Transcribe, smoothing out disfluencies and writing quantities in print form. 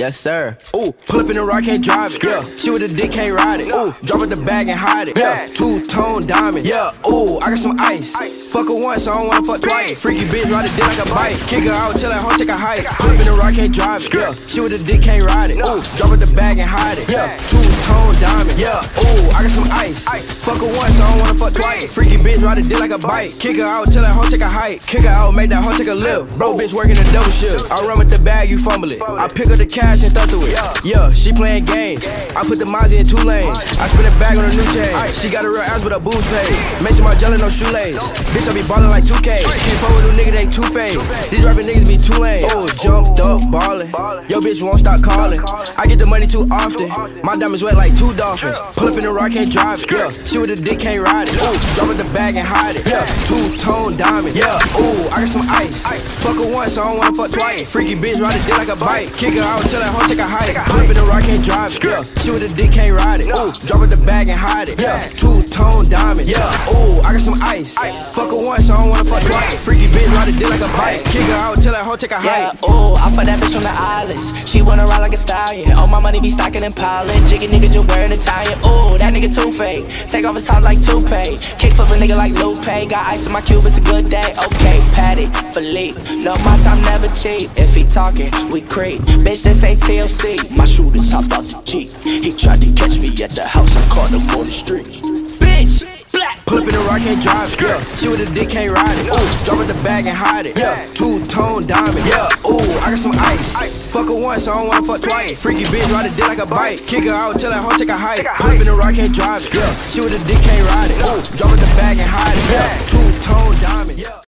Yes, sir. Ooh, pull up in the rock, can't drive it. Yeah, she with the dick, can't ride it. Ooh, drop it the bag and hide it. Yeah, two-tone diamond. Yeah, ooh, I got some ice. Fuck her once, so I don't wanna fuck twice. Freaky bitch, ride a dick like a bike. Kick her out, tell that hoe take a hike. Pull up in the rock, can't drive it. Yeah, she with the dick, can't ride it. Ooh, drop it the bag and hide it. Yeah, two-tone diamond. Yeah, ooh, I got some ice. Fuck her once, so I don't wanna fuck twice. Freaky bitch, ride a dick like a bike. Kick her out, tell that hoe take a hike. Kick her out, make that hoe take a lift. Bro, bitch working a double shift. I run with the bag, you fumble it. I pick up the cash and throw through it. Yeah, she playing games. I put the Mozzie in 2 lanes. I spin a bag on a new chain. She got a real ass with a boost fade. Mention my jelly, no shoelace. Bitch, I be ballin' like 2K. Can't fuck with new nigga, they too fade. These rapping niggas be too lame. Oh, jumped up, ballin'. Yo, bitch won't stop calling. I get the money too often. My diamonds wet like 2 dolphins. Pull up in the rock, can't drive it. Yeah, she with the dick, can't ride it. Ooh, drop it the bag and hide it. Yeah, two-tone diamond. Yeah, ooh, I got some ice. Fuck her once, so I don't wanna fuck twice. Freaky bitch, ride a dick like a bike. Kick her out, tell that hoe take a hike. Pull up in the rock, can't drive it. Yeah, she with the dick, can't ride it. Ooh, drop it the bag and hide it. Yeah, two-tone diamond. Yeah, ooh, I got some ice. Fuck her once, so I don't wanna fuck twice. Freaky bitch, ride a dick like a bike. Kick her out, tell that hoe take a hike. Yeah, ooh, I fuck that bitch from the islands. She wanna ride like a stallion. All my money be stacking and piling. Jiggy nigga just wearing Italian. Ooh, that nigga too fake. Take off his top like toupee. Kick flip a nigga like Lupe. Got ice in my cube, it's a good day. Okay, Patty, Philippe. No, my time never cheap. If he talking, we creep. Bitch, this ain't TLC. My shooters hop out the Jeep. He tried to catch me at the house, I caught him on the street. Bitch, black. Pull up in the rock, can't drive it. Yeah, she with the dick, can't ride it. Ooh, drop it the bag and hide it. Yeah, two-tone diamond. Yeah, ooh, I got some ice. Fuck her once, so I don't wanna fuck twice. Freaky bitch, ride a dick like a bike. Kick her out, tell that hoe take a hike. Pull up in the rock, can't drive it. Yeah, she with the dick, can't ride it. Ooh, drop it the bag and hide it. Yeah, two-tone diamond. Yeah.